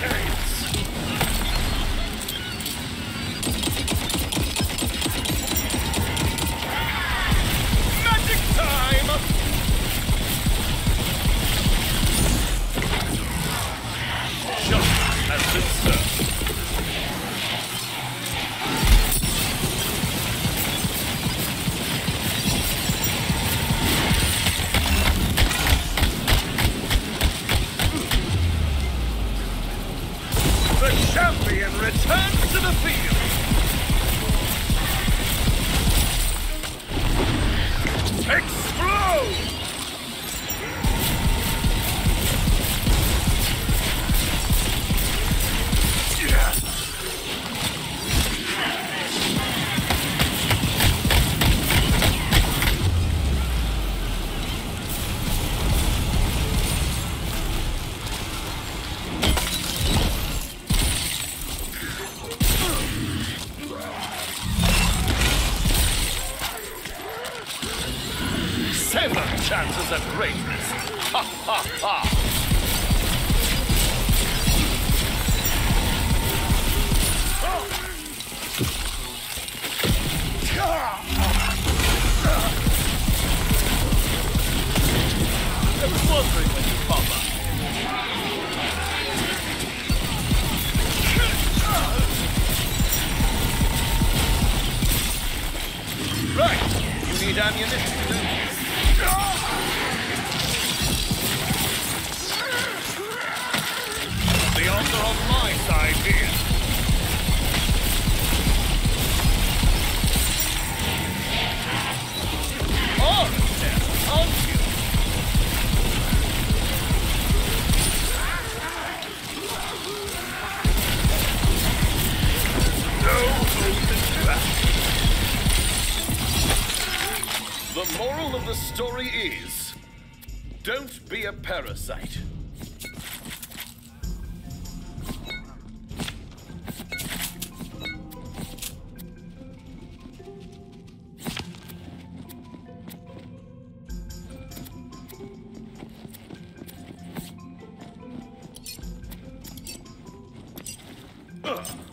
Chances at greatness. Ha ha ha! I was wondering when you pop up. Right, you need ammunition, don't you? The odds are on my side here. Honest then, aren't you? No holding back. The moral of the story is, don't be a parasite. Ugh.